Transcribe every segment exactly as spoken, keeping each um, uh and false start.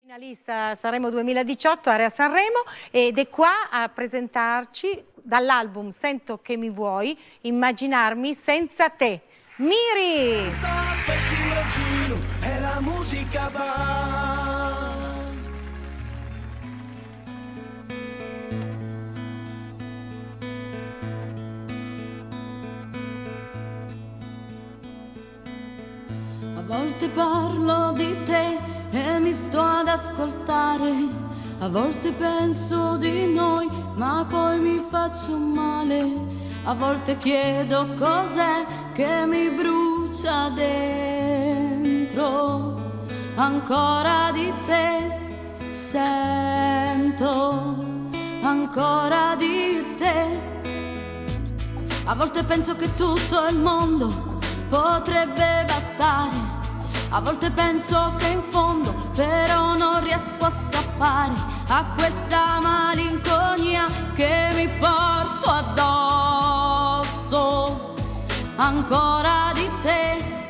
Finalista Sanremo duemiladiciotto, Area Sanremo, ed è qua a presentarci dall'album Sento che mi vuoi, Immaginarmi senza te. Miri! E la musica va. A volte parlo di te e mi sto ad ascoltare, a volte penso di noi ma poi mi faccio male, a volte chiedo cos'è che mi brucia dentro, ancora di te sento, ancora di te. A volte penso che tutto il mondo potrebbe bastare, a volte penso che in fondo però non riesco a scappare a questa malinconia che mi porto addosso, ancora di te,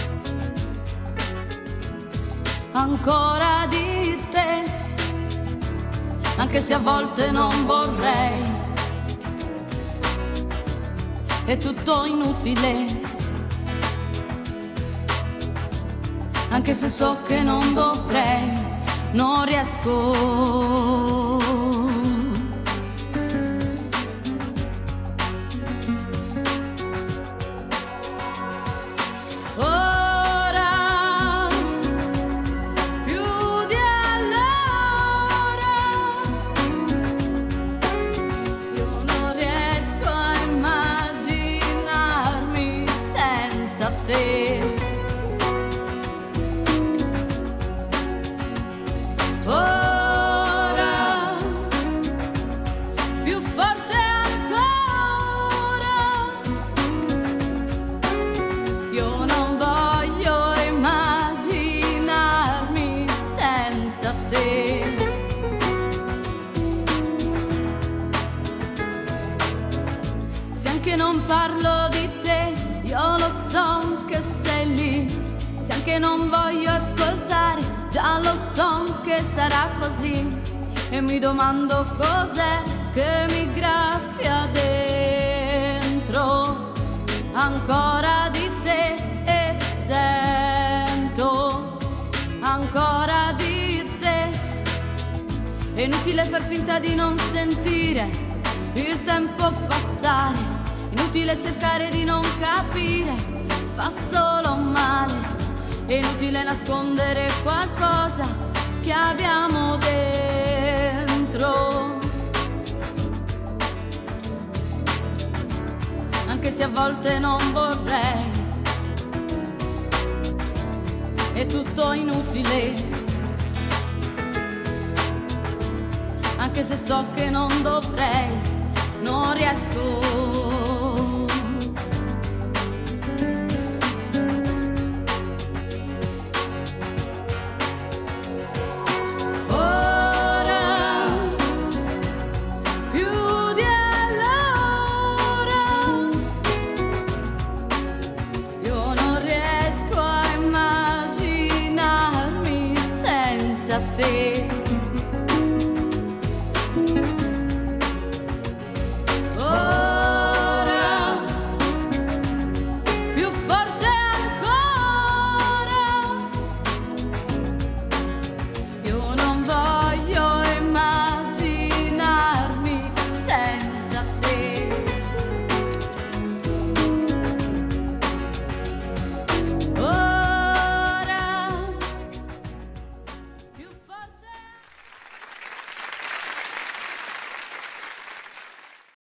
ancora di te, anche se a volte non vorrei, è tutto inutile. Anche se so che non dovrei, non riesco. Ora, più di allora, io non riesco a immaginarmi senza te. Ora, più forte ancora, io non voglio immaginarmi senza te. Se anche non parlo di te, io lo so che sei lì, se anche non voglio ascoltare, già lo so che sarà così, e mi domando cos'è che mi graffia dentro, ancora di te, e sento ancora di te. È inutile far finta di non sentire il tempo passare, inutile cercare di non capire, fa solo male. È inutile nascondere qualcosa che abbiamo dentro, anche se a volte non vorrei, è tutto inutile, anche se so che non dovrei, non riesco. Te.